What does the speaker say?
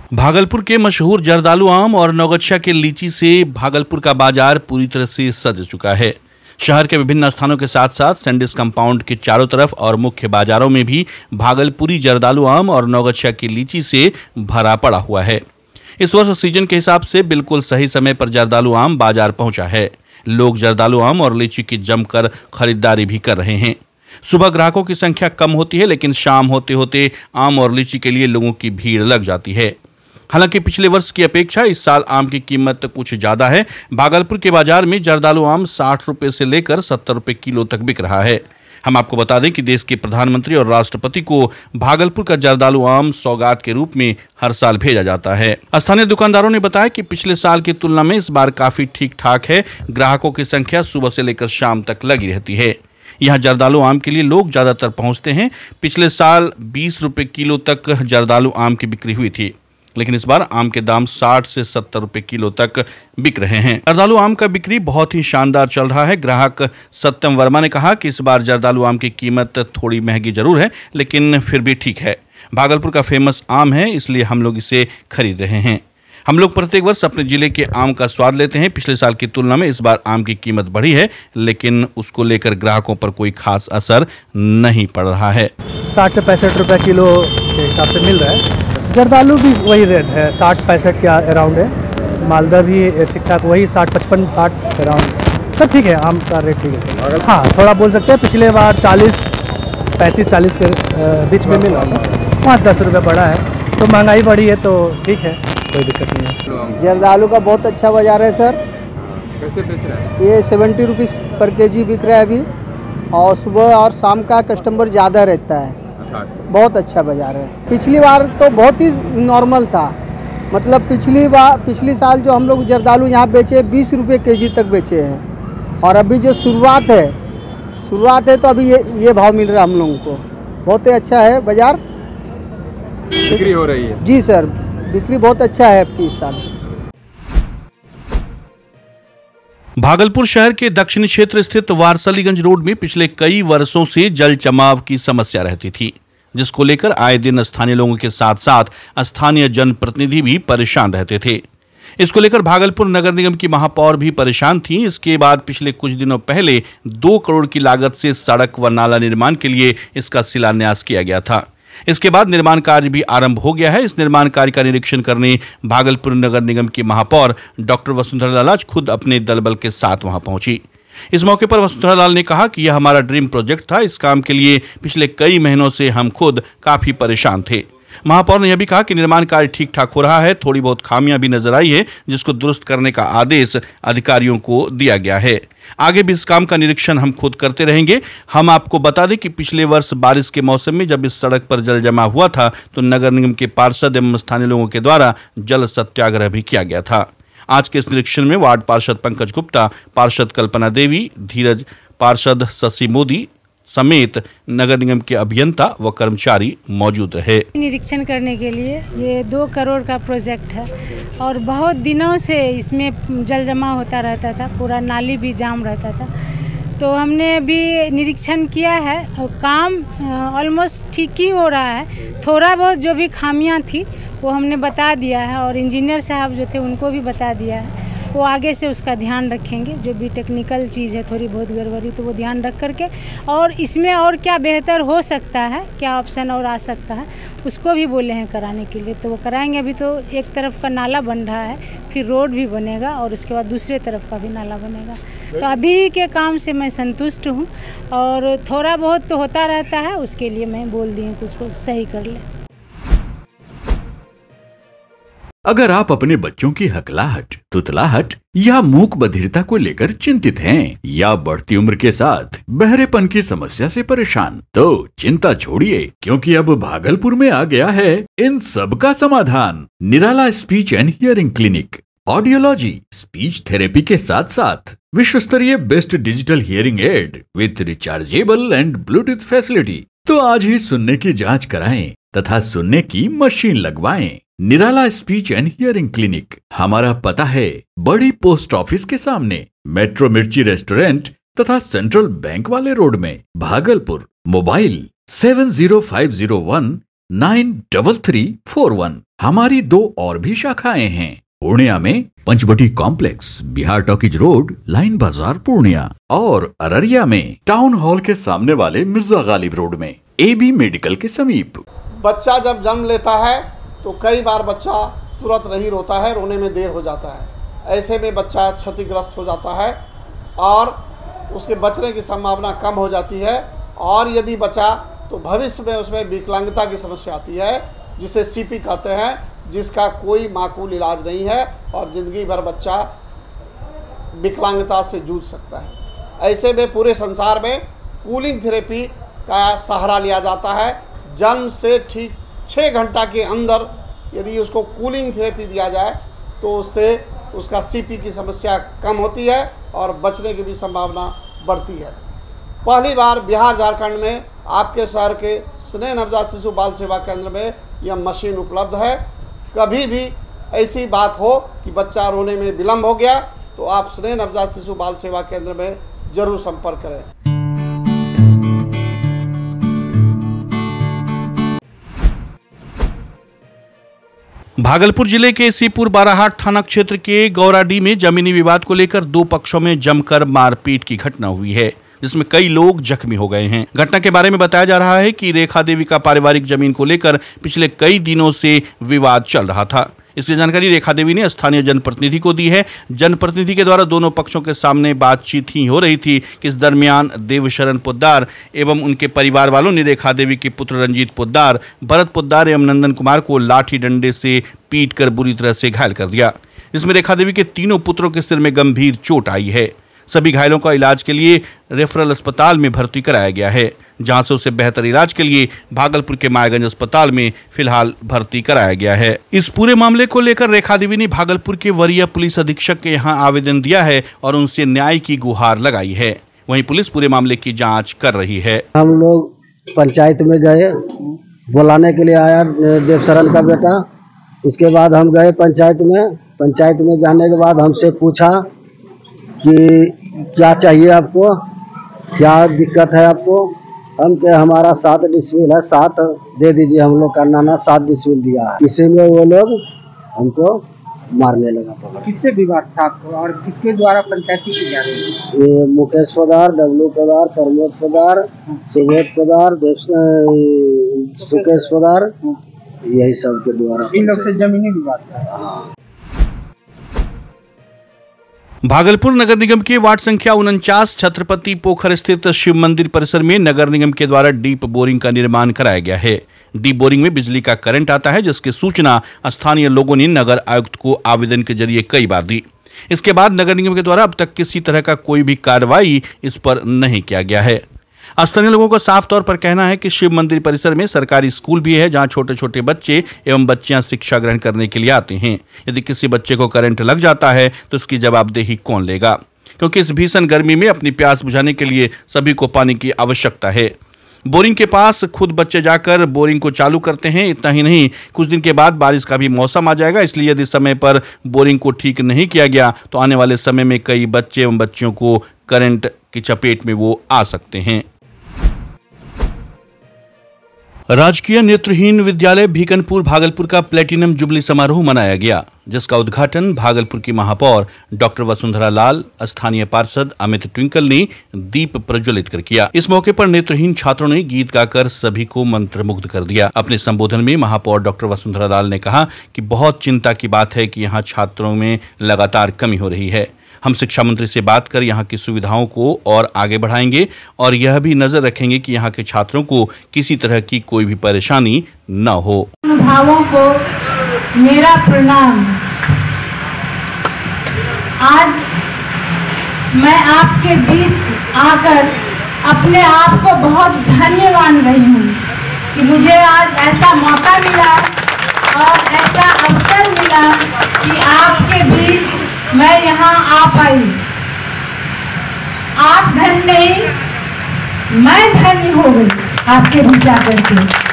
भागलपुर के मशहूर जर्दालू आम और नौगच्छा के लीची से भागलपुर का बाजार पूरी तरह से सज चुका है। शहर के विभिन्न स्थानों के साथ साथ सैंडिस कंपाउंड के चारों तरफ और मुख्य बाजारों में भी भागलपुरी जर्दालू आम और नौगच्छा की लीची से भरा पड़ा हुआ है। इस वर्ष सीजन के हिसाब से बिल्कुल सही समय पर जर्दालू आम बाजार पहुंचा है। लोग जर्दालू आम और लीची की जमकर खरीदारी भी कर रहे हैं। सुबह ग्राहकों की संख्या कम होती है, लेकिन शाम होते होते आम और लीची के लिए लोगों की भीड़ लग जाती है। हालांकि पिछले वर्ष की अपेक्षा इस साल आम की कीमत कुछ ज्यादा है। भागलपुर के बाजार में जर्दालू आम 60 रुपए से लेकर 70 रुपए किलो तक बिक रहा है। हम आपको बता दें कि देश के प्रधानमंत्री और राष्ट्रपति को भागलपुर का जर्दालू आम सौगात के रूप में हर साल भेजा जाता है। स्थानीय दुकानदारों ने बताया कि पिछले साल की तुलना में इस बार काफी ठीक ठाक है। ग्राहकों की संख्या सुबह से लेकर शाम तक लगी रहती है। यहाँ जर्दालू आम के लिए लोग ज्यादातर पहुंचते हैं। पिछले साल 20 रुपए किलो तक जर्दालू आम की बिक्री हुई थी, लेकिन इस बार आम के दाम 60 से 70 रुपए किलो तक बिक रहे हैं। जर्दालू आम का बिक्री बहुत ही शानदार चल रहा है। ग्राहक सत्यम वर्मा ने कहा कि इस बार जर्दालू आम की कीमत थोड़ी महंगी जरूर है, लेकिन फिर भी ठीक है। भागलपुर का फेमस आम है, इसलिए हम लोग इसे खरीद रहे हैं। हम लोग प्रत्येक वर्ष अपने जिले के आम का स्वाद लेते हैं। पिछले साल की तुलना में इस बार आम की कीमत बढ़ी है, लेकिन उसको लेकर ग्राहकों पर कोई खास असर नहीं पड़ रहा है। 60 से 65 रुपये किलो के हिसाब से मिल रहा है। जर्दालू भी वही रेट है, 60-65 के अराउंड है। मालदा भी ठीक ठाक वही 60-55-60 अराउंड, सब ठीक है। आम का रेट ठीक है। हाँ, थोड़ा बोल सकते हैं। पिछले बार 35-40 के बीच में मिला था, 5-10 रुपये बढ़ा है। तो महंगाई बढ़ी है तो ठीक है, कोई दिक्कत नहीं है। जर्दालू का बहुत अच्छा बाजार है सर। कैसे बेच रहा है? ये 70 रुपीज़ पर केजी बिक रहा है अभी, और सुबह और शाम का कस्टमर ज़्यादा रहता है। बहुत अच्छा बाजार है। पिछली बार तो बहुत ही नॉर्मल था। मतलब पिछली साल जो हम लोग जर्दालू यहाँ बेचे 20 रुपये केजी तक बेचे हैं, और अभी जो शुरुआत है तो अभी ये भाव मिल रहा है हम लोगों को। बहुत ही अच्छा है बाजार, बिक्री हो रही है। जी सर, बिक्री बहुत अच्छा है इस साल। भागलपुर शहर के दक्षिणी क्षेत्र स्थित वारसलीगंज रोड में पिछले कई वर्षों से जल जमाव की समस्या रहती थी, जिसको लेकर आए दिन स्थानीय लोगों के साथ साथ स्थानीय जनप्रतिनिधि भी परेशान रहते थे। इसको लेकर भागलपुर नगर निगम की महापौर भी परेशान थी। इसके बाद पिछले कुछ दिनों पहले 2 करोड़ की लागत से सड़क व नाला निर्माण के लिए इसका शिलान्यास किया गया था। इसके बाद निर्माण कार्य भी आरंभ हो गया है। इस निर्माण कार्य का निरीक्षण करने भागलपुर नगर निगम की महापौर डॉक्टर वसुंधरा लाल आज खुद अपने दलबल के साथ वहां पहुंची। इस मौके पर वसुंधरा लाल ने कहा कि यह हमारा ड्रीम प्रोजेक्ट था। इस काम के लिए पिछले कई महीनों से हम खुद काफी परेशान थे। महापौर ने यह भी कहा कि निर्माण कार्य ठीक ठाक हो रहा है। थोड़ी बहुत खामियां भी नजर आई है, जिसको दुरुस्त करने का आदेश अधिकारियों को दिया गया है। आगे भी इस काम का निरीक्षण हम खुद करते रहेंगे। हम आपको बता दें कि पिछले वर्ष बारिश के मौसम में जब इस सड़क पर जल जमा हुआ था, तो नगर निगम के पार्षद एवं स्थानीय लोगों के द्वारा जल सत्याग्रह भी किया गया था। आज के इस निरीक्षण में वार्ड पार्षद पंकज गुप्ता, पार्षद कल्पना देवी, धीरज, पार्षद शशि मोदी समेत नगर निगम के अभियंता व कर्मचारी मौजूद रहे। निरीक्षण करने के लिए ये 2 करोड़ का प्रोजेक्ट है, और बहुत दिनों से इसमें जल जमा होता रहता था, पूरा नाली भी जाम रहता था। तो हमने अभी निरीक्षण किया है और काम ऑलमोस्ट ठीक ही हो रहा है। थोड़ा बहुत जो भी खामियां थी वो हमने बता दिया है, और इंजीनियर साहब जो थे उनको भी बता दिया है। वो आगे से उसका ध्यान रखेंगे। जो भी टेक्निकल चीज़ है थोड़ी बहुत गड़बड़ी, तो वो ध्यान रख करके, और इसमें और क्या बेहतर हो सकता है, क्या ऑप्शन और आ सकता है, उसको भी बोले हैं कराने के लिए, तो वो कराएंगे। अभी तो एक तरफ का नाला बन रहा है, फिर रोड भी बनेगा, और उसके बाद दूसरे तरफ का भी नाला बनेगा। तो अभी के काम से मैं संतुष्ट हूँ, और थोड़ा बहुत तो होता रहता है, उसके लिए मैं बोल दी हूँ कि उसको सही कर ले। अगर आप अपने बच्चों की हकलाहट, तुतलाहट या मूक बधिरता को लेकर चिंतित हैं, या बढ़ती उम्र के साथ बहरेपन की समस्या से परेशान, तो चिंता छोड़िए, क्योंकि अब भागलपुर में आ गया है इन सब का समाधान। Nirala speech and hearing clinic. Audiology, speech therapy के साथ साथ विश्व स्तरीय best digital hearing aid with rechargeable and Bluetooth facility. तो आज ही सुनने की जांच कराएं तथा सुनने की मशीन लगवाएं। Nirala speech and hearing clinic. हमारा पता है बड़ी पोस्ट ऑफिस के सामने, मेट्रो मिर्ची रेस्टोरेंट तथा सेंट्रल बैंक वाले रोड में, भागलपुर। मोबाइल 70501 9341। हमारी 2 और भी शाखाएं हैं पूर्णिया में Panchavati complex, Bihar talkies road, line बाजार पूर्णिया, और अररिया में टाउन हॉल के सामने वाले मिर्जा गालिब रोड में AB मेडिकल के समीप। बच्चा जब जन्म लेता है तो कई बार बच्चा तुरंत नहीं रोता है, रोने में देर हो जाता है। ऐसे में बच्चा क्षतिग्रस्त हो जाता है और उसके बचने की संभावना कम हो जाती है, और यदि बचा तो भविष्य में उसमें विकलांगता की समस्या आती है, जिसे CP कहते हैं, जिसका कोई माकूल इलाज नहीं है और ज़िंदगी भर बच्चा विकलांगता से जूझ सकता है। ऐसे में पूरे संसार में कूलिंग थेरेपी का सहारा लिया जाता है। जन्म से ठीक 6 घंटा के अंदर यदि उसको कूलिंग थेरेपी दिया जाए तो उससे उसका CP की समस्या कम होती है और बचने की भी संभावना बढ़ती है। पहली बार बिहार झारखंड में आपके शहर के स्नेह नवजात शिशु बाल सेवा केंद्र में यह मशीन उपलब्ध है। कभी भी ऐसी बात हो कि बच्चा रोने में विलम्ब हो गया तो आप स्नेह नवजात शिशु बाल सेवा केंद्र में जरूर संपर्क करें। भागलपुर जिले के सीपुर बाराहाट थाना क्षेत्र के गौराडीह में जमीनी विवाद को लेकर 2 पक्षों में जमकर मारपीट की घटना हुई है, जिसमें कई लोग जख्मी हो गए हैं। घटना के बारे में बताया जा रहा है कि रेखा देवी का पारिवारिक जमीन को लेकर पिछले कई दिनों से विवाद चल रहा था। इसकी जानकारी रेखा देवी ने स्थानीय जनप्रतिनिधि को दी है। जनप्रतिनिधि के द्वारा दोनों पक्षों के सामने बातचीत ही हो रही थी कि इस दरमियान देवशरण पोद्दार एवं उनके परिवार वालों ने रेखा देवी के पुत्र रंजीत पोद्दार, भरत पोद्दार एवं नंदन कुमार को लाठी डंडे से पीटकर बुरी तरह से घायल कर दिया। इसमें रेखा देवी के तीनों पुत्रों के सिर में गंभीर चोट आई है। सभी घायलों का इलाज के लिए रेफरल अस्पताल में भर्ती कराया गया है, जहां से उसे बेहतर इलाज के लिए भागलपुर के मायागंज अस्पताल में फिलहाल भर्ती कराया गया है। इस पूरे मामले को लेकर रेखा देवी ने भागलपुर के वरीय पुलिस अधीक्षक के यहां आवेदन दिया है और उनसे न्याय की गुहार लगाई है। वहीं पुलिस पूरे मामले की जांच कर रही है। हम लोग पंचायत में गए, बुलाने के लिए आया देवशरण का बेटा। उसके बाद हम गए पंचायत में जाने के बाद हमसे पूछा कि क्या चाहिए आपको, क्या दिक्कत है आपको। हम के हमारा 7 डिसमिल है, 7 दे दीजिए। हम लोग का नाना 7 डिसमिल दिया है। इसी में वो लोग हमको मारने लगा। किससे विवाद था आपको और किसके द्वारा पंचायती की जा रही है? ये मुकेश पोद्दार, डब्लू पोद्दार, प्रमोद पोद्दार, सुबोध पोद्दार, सुकेश पोद्दार, यही सब के द्वारा इन लोग से जमीनी विवाद था। हाँ। भागलपुर नगर निगम के वार्ड संख्या 49 छत्रपति पोखर स्थित शिव मंदिर परिसर में नगर निगम के द्वारा डीप बोरिंग का निर्माण कराया गया है। डीप बोरिंग में बिजली का करंट आता है, जिसकी सूचना स्थानीय लोगों ने नगर आयुक्त को आवेदन के जरिए कई बार दी। इसके बाद नगर निगम के द्वारा अब तक किसी तरह का कोई भी कार्रवाई इस पर नहीं किया गया है। स्थानीय लोगों का साफ तौर पर कहना है कि शिव मंदिर परिसर में सरकारी स्कूल भी है, जहां छोटे छोटे बच्चे एवं बच्चियां शिक्षा ग्रहण करने के लिए आते हैं। यदि किसी बच्चे को करंट लग जाता है तो इसकी जवाबदेही कौन लेगा, क्योंकि इस भीषण गर्मी में अपनी प्यास बुझाने के लिए सभी को पानी की आवश्यकता है। बोरिंग के पास खुद बच्चे जाकर बोरिंग को चालू करते हैं। इतना ही नहीं, कुछ दिन के बाद बारिश का भी मौसम आ जाएगा, इसलिए यदि समय पर बोरिंग को ठीक नहीं किया गया तो आने वाले समय में कई बच्चे एवं बच्चियों को करंट की चपेट में वो आ सकते हैं। राजकीय नेत्रहीन विद्यालय भीकनपुर भागलपुर का प्लेटिनम जुबली समारोह मनाया गया, जिसका उद्घाटन भागलपुर की महापौर डॉक्टर वसुंधरा लाल, स्थानीय पार्षद अमित ट्विंकल ने दीप प्रज्वलित कर किया। इस मौके पर नेत्रहीन छात्रों ने गीत गाकर सभी को मंत्रमुग्ध कर दिया। अपने संबोधन में महापौर डॉक्टर वसुंधरा लाल ने कहा कि बहुत चिंता की बात है कि यहाँ छात्रों में लगातार कमी हो रही है। हम शिक्षा मंत्री से बात कर यहाँ की सुविधाओं को और आगे बढ़ाएंगे और यह भी नजर रखेंगे कि यहाँ के छात्रों को किसी तरह की कोई भी परेशानी न हो। भावों को मेरा प्रणाम। आज मैं आपके बीच आकर अपने आप को बहुत धन्यवान रही हूँ कि मुझे आज ऐसा मौका मिला और ऐसा अवसर मिला कि आपके बीच मैं यहाँ आ पाई। आप धन्य नहीं, मैं धन्य हो गई आपके बीच आकर के।